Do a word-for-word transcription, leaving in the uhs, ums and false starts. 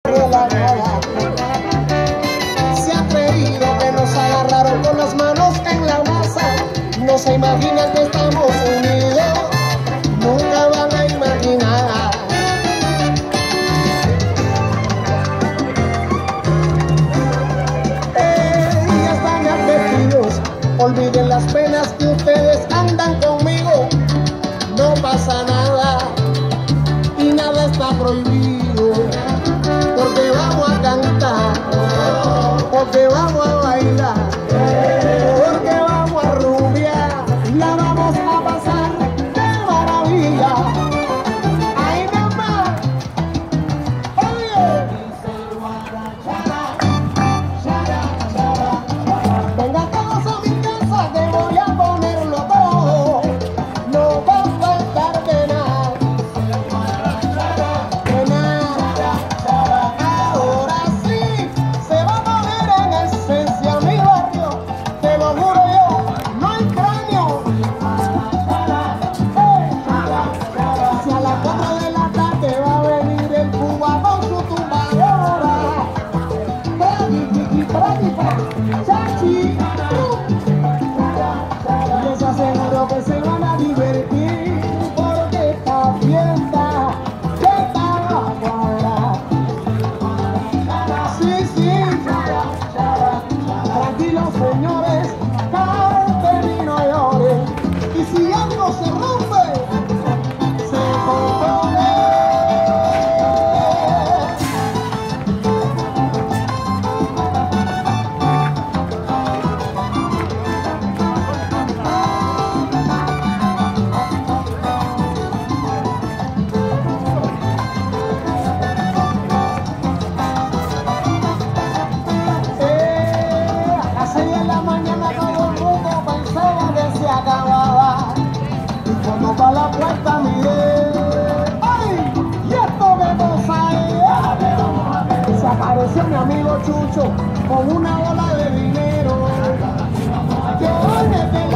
de la nada. Se ha creído que nos agarraron con las manos en la masa. No se imaginan que estamos unidos, nunca van a imaginar. Eh, ya están advertidos, olviden las penas que ustedes andan conmigo. No pasa nada y nada está prohibido, porque vamos a cantar, porque vamos a bailar, porque vamos a rumbear, la vamos a pasar de maravilla. Ay, mamá, oye, venga todos a mi casa que voy a ponerlo todo, no va a faltar de nada, de nada. Ahora sí se va a poner en esencia mi barrio, te lo juro yo, no hay cráneo. Si a las cuatro de la tarde va a venir el Cuba con su tumbadora, chachi, yo les aseguro que se van a divertir, porque esta fiesta que está afuera. Sí, sí, tranquilos señores, canten y no lloren, y si algo se rompe, se compone. Eh, a las seis de la mañana todo el mundo pensaba que se acababa, y cuando pa' la puerta miré, ¡ay! ¿Y esto qué cosa es? Se apareció mi amigo Chucho con una bola de dinero. Yo me quedé